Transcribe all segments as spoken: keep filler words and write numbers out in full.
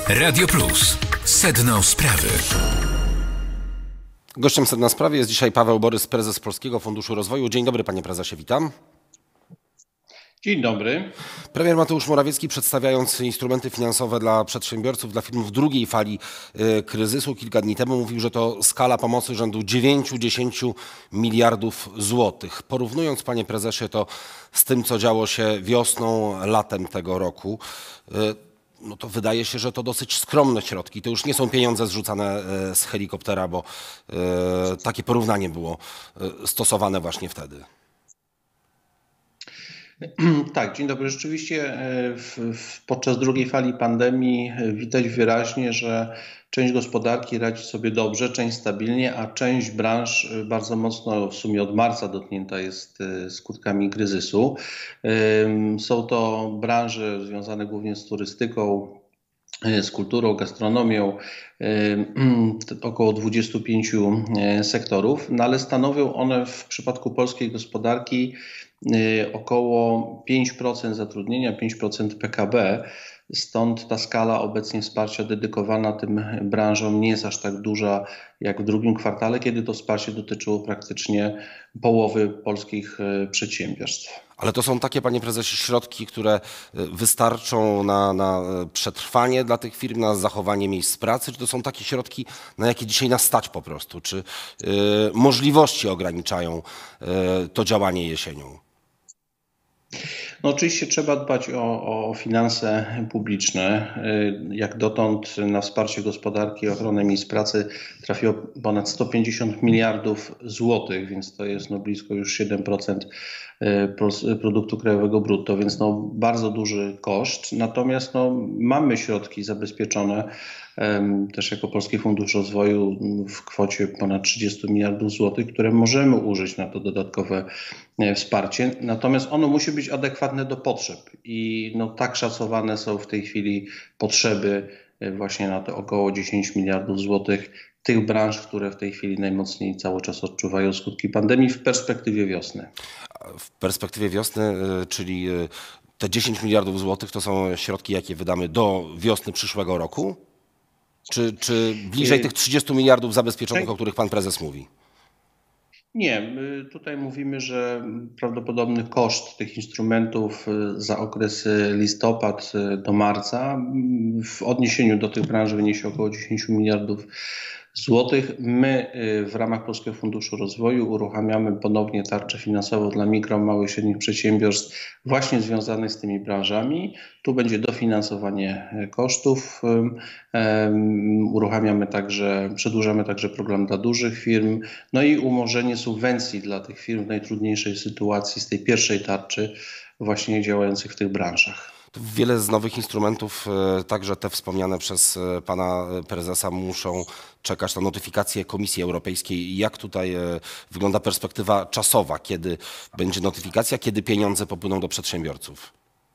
Radio Plus. Sedno sprawy. Gościem Sedna Sprawy jest dzisiaj Paweł Borys, prezes Polskiego Funduszu Rozwoju. Dzień dobry, panie prezesie, witam. Dzień dobry. Premier Mateusz Morawiecki, przedstawiając instrumenty finansowe dla przedsiębiorców, dla firm w drugiej fali y, kryzysu kilka dni temu, mówił, że to skala pomocy rzędu dziewięć do dziesięciu miliardów złotych. Porównując, panie prezesie, to z tym, co działo się wiosną, latem tego roku, y, no to wydaje się, że to dosyć skromne środki. To już nie są pieniądze zrzucane y, z helikoptera, bo y, takie porównanie było y, stosowane właśnie wtedy. Tak, dzień dobry. Rzeczywiście w, w, podczas drugiej fali pandemii widać wyraźnie, że część gospodarki radzi sobie dobrze, część stabilnie, a część branż bardzo mocno w sumie od marca dotknięta jest skutkami kryzysu. Są to branże związane głównie z turystyką, z kulturą, gastronomią, około dwudziestu pięciu sektorów, no ale stanowią one w przypadku polskiej gospodarki około pięć procent zatrudnienia, pięć procent P K B. Stąd ta skala obecnie wsparcia dedykowana tym branżom nie jest aż tak duża jak w drugim kwartale, kiedy to wsparcie dotyczyło praktycznie połowy polskich przedsiębiorstw. Ale to są takie, panie prezesie, środki, które wystarczą na, na przetrwanie dla tych firm, na zachowanie miejsc pracy? Czy to są takie środki, na jakie dzisiaj nas stać po prostu? Czy y, możliwości ograniczają y, to działanie jesienią? No oczywiście trzeba dbać o, o finanse publiczne. Jak dotąd na wsparcie gospodarki i ochronę miejsc pracy trafiło ponad sto pięćdziesiąt miliardów złotych, więc to jest no blisko już siedem procent produktu krajowego brutto, więc no bardzo duży koszt. Natomiast no mamy środki zabezpieczone też jako Polski Fundusz Rozwoju w kwocie ponad trzydziestu miliardów złotych, które możemy użyć na to dodatkowe wsparcie. Natomiast ono musi być adekwatne do potrzeb i no tak szacowane są w tej chwili potrzeby właśnie na to około dziesięć miliardów złotych tych branż, które w tej chwili najmocniej cały czas odczuwają skutki pandemii w perspektywie wiosny. W perspektywie wiosny, czyli te dziesięć miliardów złotych to są środki, jakie wydamy do wiosny przyszłego roku? Czy, czy bliżej tych trzydziestu miliardów zabezpieczonych, o których pan prezes mówi? Nie, tutaj mówimy, że prawdopodobny koszt tych instrumentów za okres listopad do marca w odniesieniu do tych branż wyniesie około dziesięciu miliardów złotych. My w ramach Polskiego Funduszu Rozwoju uruchamiamy ponownie tarczę finansową dla mikro, małych i średnich przedsiębiorstw właśnie związanych z tymi branżami. Tu będzie dofinansowanie kosztów. Uruchamiamy także, przedłużamy także program dla dużych firm, no i umorzenie subwencji dla tych firm w najtrudniejszej sytuacji z tej pierwszej tarczy właśnie działających w tych branżach. Wiele z nowych instrumentów, także te wspomniane przez pana prezesa, muszą czekać na notyfikację Komisji Europejskiej. Jak tutaj wygląda perspektywa czasowa? Kiedy będzie notyfikacja, kiedy pieniądze popłyną do przedsiębiorców?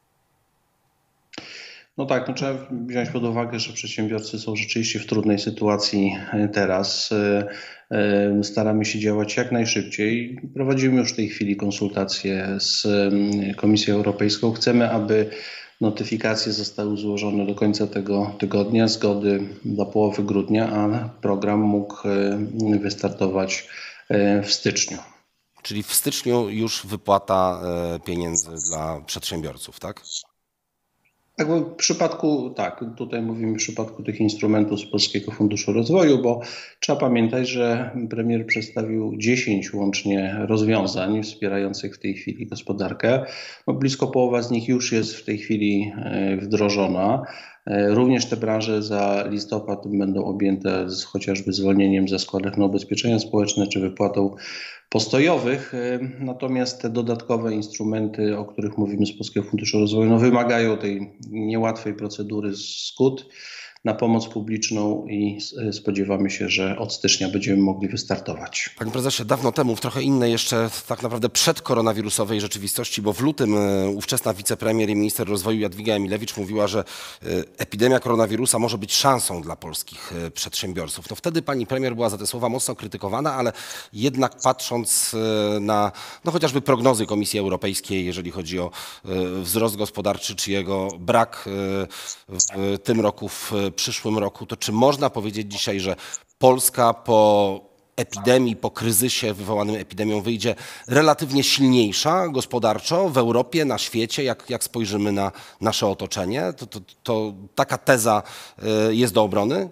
No tak, no trzeba wziąć pod uwagę, że przedsiębiorcy są rzeczywiście w trudnej sytuacji teraz. Staramy się działać jak najszybciej. Prowadzimy już w tej chwili konsultacje z Komisją Europejską. Chcemy, aby notyfikacje zostały złożone do końca tego tygodnia, zgody do połowy grudnia, a program mógł wystartować w styczniu. Czyli w styczniu już wypłata pieniędzy dla przedsiębiorców, tak? Tak, w przypadku, tak, tutaj mówimy w przypadku tych instrumentów z Polskiego Funduszu Rozwoju, bo trzeba pamiętać, że premier przedstawił dziesięć łącznie rozwiązań wspierających w tej chwili gospodarkę. No, blisko połowa z nich już jest w tej chwili wdrożona. Również te branże za listopad będą objęte z chociażby zwolnieniem ze składek na ubezpieczenia społeczne czy wypłatą postojowych. Natomiast te dodatkowe instrumenty, o których mówimy z Polskiego Funduszu Rozwoju, no wymagają tej niełatwej procedury zgód na pomoc publiczną i spodziewamy się, że od stycznia będziemy mogli wystartować. Panie prezesie, dawno temu, w trochę innej jeszcze tak naprawdę przedkoronawirusowej rzeczywistości, bo w lutym ówczesna wicepremier i minister rozwoju Jadwiga Emilewicz mówiła, że epidemia koronawirusa może być szansą dla polskich przedsiębiorców. No wtedy pani premier była za te słowa mocno krytykowana, ale jednak patrząc na no chociażby prognozy Komisji Europejskiej, jeżeli chodzi o wzrost gospodarczy czy jego brak w tym roku w przyszłym roku, to czy można powiedzieć dzisiaj, że Polska po epidemii, po kryzysie wywołanym epidemią wyjdzie relatywnie silniejsza gospodarczo w Europie, na świecie, jak, jak spojrzymy na nasze otoczenie? To, to, to taka teza jest do obrony?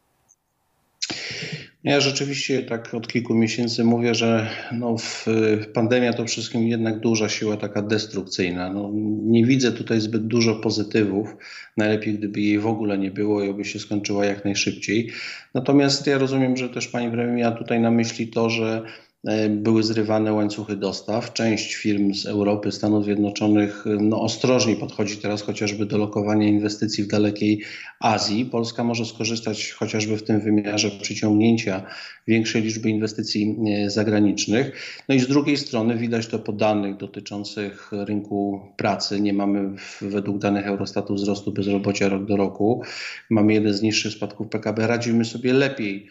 Ja rzeczywiście tak od kilku miesięcy mówię, że no w, pandemia to wszystkim jednak duża siła taka destrukcyjna. No, nie widzę tutaj zbyt dużo pozytywów. Najlepiej, gdyby jej w ogóle nie było i oby się skończyła jak najszybciej. Natomiast ja rozumiem, że też pani premier miała tutaj na myśli to, że były zrywane łańcuchy dostaw. Część firm z Europy, Stanów Zjednoczonych no, ostrożnie podchodzi teraz chociażby do lokowania inwestycji w dalekiej Azji. Polska może skorzystać chociażby w tym wymiarze przyciągnięcia większej liczby inwestycji zagranicznych. No i z drugiej strony widać to po danych dotyczących rynku pracy. Nie mamy według danych Eurostatu wzrostu bezrobocia rok do roku. Mamy jeden z niższych spadków P K B. Radzimy sobie lepiej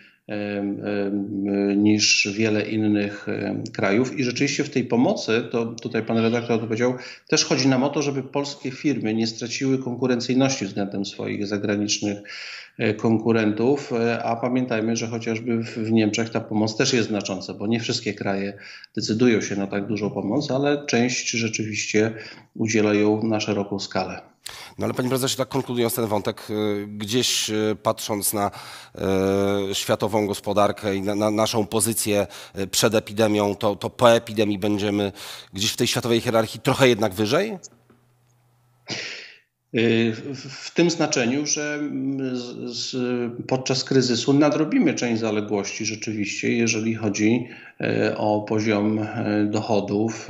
niż wiele innych krajów. I rzeczywiście w tej pomocy, to tutaj pan redaktor to powiedział, też chodzi nam o to, żeby polskie firmy nie straciły konkurencyjności względem swoich zagranicznych konkurentów, a pamiętajmy, że chociażby w Niemczech ta pomoc też jest znacząca, bo nie wszystkie kraje decydują się na tak dużą pomoc, ale część rzeczywiście udziela ją na szeroką skalę. No ale panie prezesie, tak konkludując ten wątek, gdzieś patrząc na e, światową gospodarkę i na, na naszą pozycję przed epidemią, to, to po epidemii będziemy gdzieś w tej światowej hierarchii trochę jednak wyżej? W tym znaczeniu, że z, z, podczas kryzysu nadrobimy część zaległości rzeczywiście, jeżeli chodzi o poziom dochodów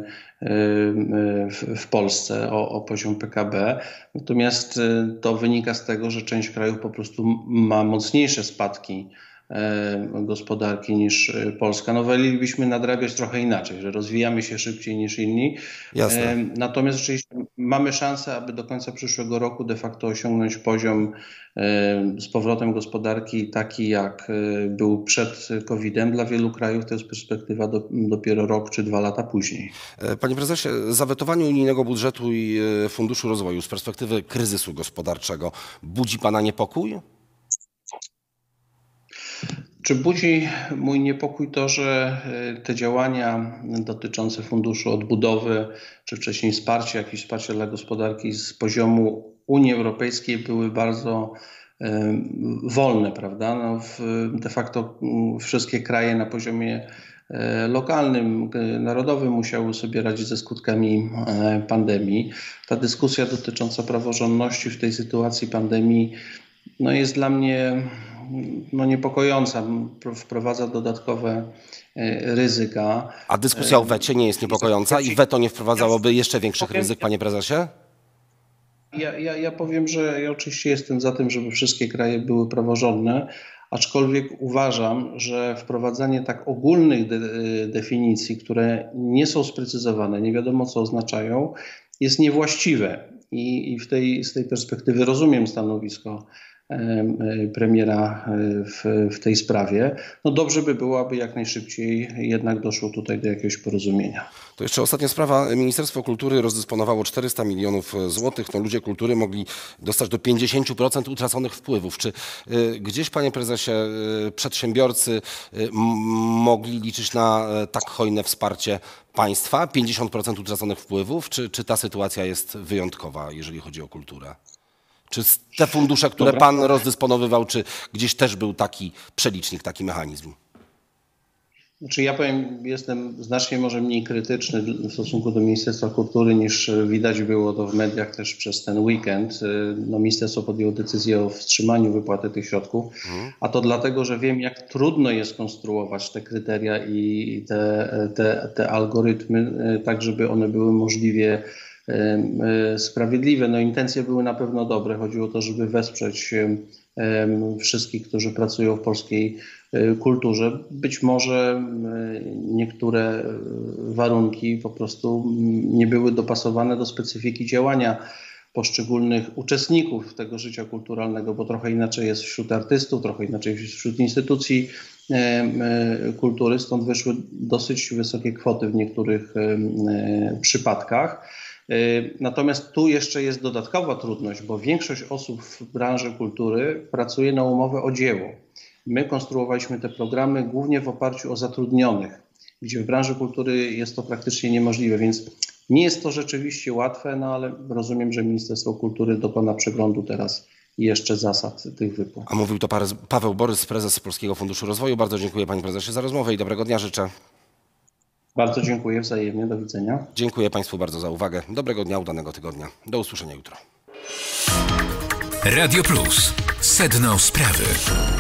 w, w Polsce, o, o poziom P K B. Natomiast to wynika z tego, że część krajów po prostu ma mocniejsze spadki gospodarki niż Polska. No wolelibyśmy nadrabiać trochę inaczej, że rozwijamy się szybciej niż inni. Jasne. Natomiast rzeczywiście mamy szansę, aby do końca przyszłego roku de facto osiągnąć poziom z powrotem gospodarki taki, jak był przed kowidem. Dla wielu krajów to jest perspektywa do, dopiero rok czy dwa lata później. Panie prezesie, zawetowanie unijnego budżetu i Funduszu Rozwoju z perspektywy kryzysu gospodarczego budzi pana niepokój? Czy budzi mój niepokój to, że te działania dotyczące Funduszu Odbudowy, czy wcześniej wsparcia, jakieś wsparcie dla gospodarki z poziomu Unii Europejskiej były bardzo wolne, prawda? No de facto wszystkie kraje na poziomie lokalnym, narodowym musiały sobie radzić ze skutkami pandemii. Ta dyskusja dotycząca praworządności w tej sytuacji pandemii no jest dla mnie no niepokojąca, wprowadza dodatkowe ryzyka. A dyskusja o wecie nie jest niepokojąca i weto nie wprowadzałoby jeszcze większych ryzyk, panie prezesie? Ja, ja, ja powiem, że ja oczywiście jestem za tym, żeby wszystkie kraje były praworządne, aczkolwiek uważam, że wprowadzanie tak ogólnych de definicji, które nie są sprecyzowane, nie wiadomo co oznaczają, jest niewłaściwe. I, i w tej, z tej perspektywy rozumiem stanowisko premiera w, w tej sprawie. No dobrze by było, aby jak najszybciej jednak doszło tutaj do jakiegoś porozumienia. To jeszcze ostatnia sprawa. Ministerstwo Kultury rozdysponowało czterysta milionów złotych. No, ludzie kultury mogli dostać do pięćdziesięciu procent utraconych wpływów. Czy y, gdzieś, panie prezesie, y, przedsiębiorcy y, mogli liczyć na y, tak hojne wsparcie państwa? pięćdziesiąt procent utraconych wpływów? Czy, czy ta sytuacja jest wyjątkowa, jeżeli chodzi o kulturę? Czy te fundusze, które Dobra. pan rozdysponowywał, czy gdzieś też był taki przelicznik, taki mechanizm? Znaczy ja powiem, jestem znacznie może mniej krytyczny w stosunku do Ministerstwa Kultury niż widać było to w mediach też przez ten weekend. No, ministerstwo podjęło decyzję o wstrzymaniu wypłaty tych środków, mhm. a to dlatego, że wiem, jak trudno jest konstruować te kryteria i te, te, te algorytmy, tak żeby one były możliwie sprawiedliwe. No, intencje były na pewno dobre. Chodziło o to, żeby wesprzeć wszystkich, którzy pracują w polskiej kulturze. Być może niektóre warunki po prostu nie były dopasowane do specyfiki działania poszczególnych uczestników tego życia kulturalnego, bo trochę inaczej jest wśród artystów, trochę inaczej wśród instytucji kultury, stąd wyszły dosyć wysokie kwoty w niektórych przypadkach. Natomiast tu jeszcze jest dodatkowa trudność, bo większość osób w branży kultury pracuje na umowę o dzieło. My konstruowaliśmy te programy głównie w oparciu o zatrudnionych, gdzie w branży kultury jest to praktycznie niemożliwe, więc nie jest to rzeczywiście łatwe, no ale rozumiem, że Ministerstwo Kultury dokona przeglądu teraz jeszcze zasad tych wypłat. A mówił to Paweł Borys, prezes Polskiego Funduszu Rozwoju. Bardzo dziękuję panie prezesie za rozmowę i dobrego dnia życzę. Bardzo dziękuję wzajemnie. Do widzenia. Dziękuję państwu bardzo za uwagę. Dobrego dnia, udanego tygodnia. Do usłyszenia jutro. Radio Plus. Sedno sprawy.